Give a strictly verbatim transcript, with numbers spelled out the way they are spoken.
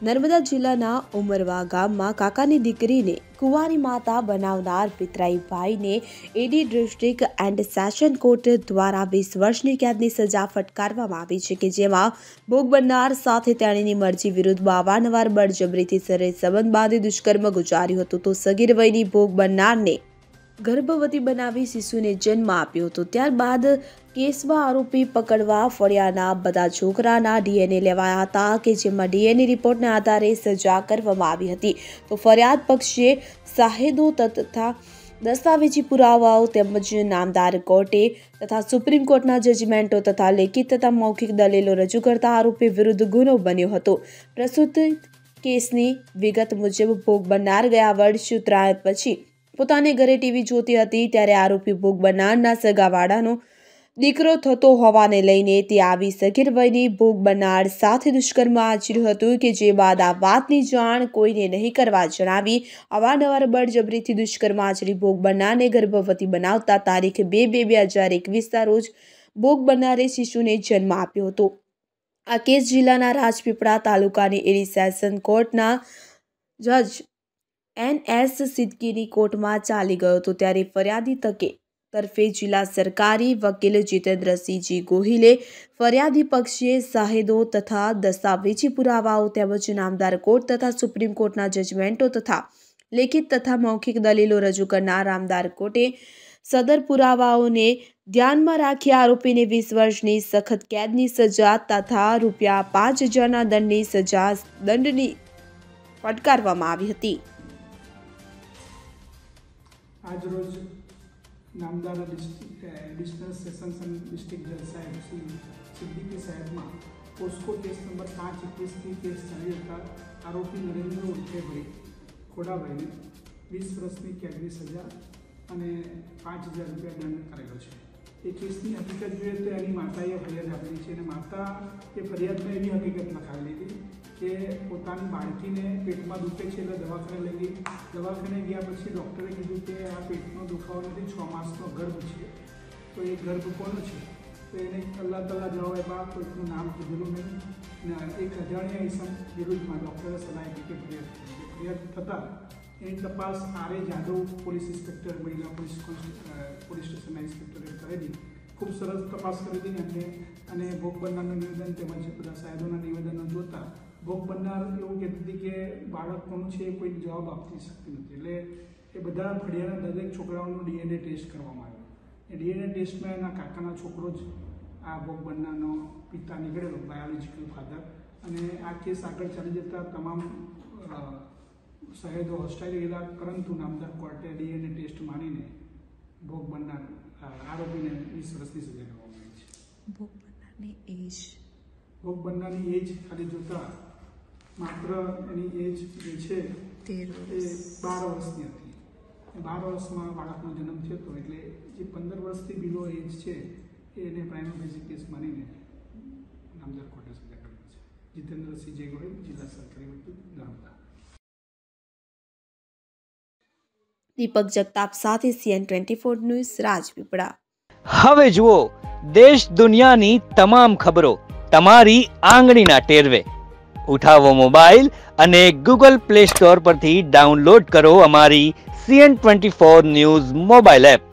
નર્મદા જિલ્લાના ઉમરવા ગામમાં કાકાની દીકરીને કુંવારી માતા બનાવનાર પિતરાઈ ભાઈને એડી ડિસ્ટ્રિક્ટ એન્ડ સેશન કોર્ટ દ્વારા વીસ વર્ષની કેદની સજા ફટકારવામાં આવી છે, કે જેમાં ભોગ બનનાર સાથે તેણીની મરજી વિરુદ્ધ અવારનવાર બળજબરીથી શરીર સંબંધ બાંધી દુષ્કર્મ ગુજાર્યું હતું. તો સગીર વયની ભોગ બનનારને ગર્ભવતી બનાવી શિશુને જન્મ આપ્યો હતો. ત્યારબાદ કેસમાં આરોપી પકડવા ફળિયાના બધા છોકરાના ડીએનએ લેવાયા હતા, કે જેમાં ડીએનએ રિપોર્ટના આધારે સજા કરવામાં આવી હતી. તો ફરિયાદ પક્ષે સાહેદો તથા દસ્તાવેજી પુરાવાઓ તેમજ નામદાર કોર્ટે તથા સુપ્રીમ કોર્ટના જજમેન્ટો તથા લેખિત તથા મૌખિક દલીલો રજૂ કરતા આરોપી વિરુદ્ધ ગુનો બન્યો હતો. પ્રસ્તુત કેસની વિગત મુજબ ભોગ બનનાર ગયા વર્ષ ઉત્તરાયણ પછી પોતાને ઘરે ટીવી જોતી હતી, ત્યારે આરોપી ભોગ બનનારના સગાવાળાનો દીકરો થતો હોવાને લઈને તે આવી સગીર વયની ભોગ બનનાર સાથે દુષ્કર્મ આચર્યું હતું, કે જે બાદ આ વાતની જાણ કોઈને નહીં કરવા જણાવી અવારનવાર બળજબરીથી દુષ્કર્મ આચરી ભોગ બનનારને ગર્ભવતી બનાવતા તારીખ બે બે બે હજાર એકવીસના રોજ ભોગ બનનારે શિશુને જન્મ આપ્યો હતો. આ કેસ જિલ્લાના રાજપીપળા તાલુકાની એડી સેશન કોર્ટના જજ એન એસ સિદ્દીકીની કોર્ટમાં ચાલી ગયો હતો. ત્યારે ફરિયાદી તકે તરફે જિલ્લા સરકારી વકીલ જીતેન્દ્રસિંહજી ગોહિલે ફરિયાદી પક્ષે સાહેદો તથા દસ્તાવેજી પુરાવાઓ તેમજ નામદાર કોર્ટ તથા સુપ્રીમ કોર્ટના જજમેન્ટો તથા લેખિત તથા મૌખિક દલીલો રજૂ કરનાર નામદાર કોર્ટે સદર પુરાવાઓને ધ્યાનમાં રાખી આરોપીને વીસ વર્ષની સખત કેદની સજા તથા રૂપિયા પાંચ હજારના દંડની સજા દંડની ફટકારવામાં આવી હતી. આજ રોજ નામદાર એડિશનલ સેશન્સ એન્ડ ડિસ્ટ્રિક્ટ જજ સાહેબ શ્રી સિદ્દીકી સાહેબમાં પોસ્કો કેસ નંબર પાંચ એકવીસથી કેસ ચાલી જતા આરોપી નરેન્દ્ર ઉર્ફેભાઈ ખોડાભાઈને વીસ વર્ષની કેદની સજા અને પાંચ હજાર રૂપિયા દંડ કરેલો છે. એ કેસની હકીકત જોઈએ તો એની માતાએ ફરિયાદ આપેલી છે, અને માતા એ ફરિયાદમાં એવી હકીકત લખાવેલી હતી કે પોતાની બાળકીને પેટમાં દુખે છે એટલે દવાખાને લઈ ગઈ. દવાખાને ગયા પછી ડૉક્ટરે કીધું કે આ પેટનો દુખાવો નથી, છ માસનો ગર્ભ છે. તો એ ગર્ભ કોનો છે? તો એને કલાક કલાક જવાબ આપ્યા, કોઈનું નામ કીધેલું નહીં, અને એક અજાણ્યા ઇસમ વિરુદ્ધમાં ડૉક્ટરે સલાહ આપી કે ફરિયાદ ફરિયાદ થતાં એની તપાસ R A Jadav police inspector મહિલા પોલીસ પોલીસ સ્ટેશનના ઇન્સ્પેક્ટરે કરેલી. ખૂબ સરસ તપાસ કરી હતી એમને, અને ભોગ બનનારનું નિવેદન તેમજ બધા સાહેબોના નિવેદનો જોતા ભોગ બનનાર એવું કહેતી હતી કે બાળક કોનું છે એ કોઈ જવાબ આપી શકતી નથી. એટલે એ બધા ફળિયાના દરેક છોકરાઓનું ડીએનએ ટેસ્ટ કરવામાં આવ્યો. એ ડીએનએ ટેસ્ટમાં એના કાકાના છોકરો જ આ ભોગ બનનારનો પિતા નીકળેલો, બાયોલોજિકલ ફાધર. અને આ કેસ આગળ ચાલી જતા તમામ શહેદો હોસ્ટાઇલ ગયેલા, પરંતુ નામદાર કોર્ટે ડીએનએ ટેસ્ટ માનીને ભોગ બનનાર આરોપીને વીસ વર્ષની સજા કરવામાં આવી છે. ભોગ બનનારની એજ ભોગ બનનારની એજ ખાલી જોતા માત્ર એની એજ જે છે એ બાર વર્ષની હતી. બાર વર્ષમાં બાળકનો જન્મ થયો હતો, એટલે જે પંદર વર્ષથી બિલો એજ છે એને પ્રાઇમરી બેઝિક કેસ માનીને નામદાર કોર્ટે સજા કરી છે. જીતેન્દ્રસિંહ જે ગોહિલ, જિલ્લા સરકારી વકીલ, નર્મદા. દીપક જગતાપ સાથે CN twenty four news, Rajpipla. હવે જુઓ દેશ દુનિયાની તમામ ખબરો તમારી આંગળીના ટેરવે. ઉઠાવો મોબાઈલ અને ગૂગલ પ્લે સ્ટોર પરથી ડાઉનલોડ કરો અમારી CN twenty four news mobile app.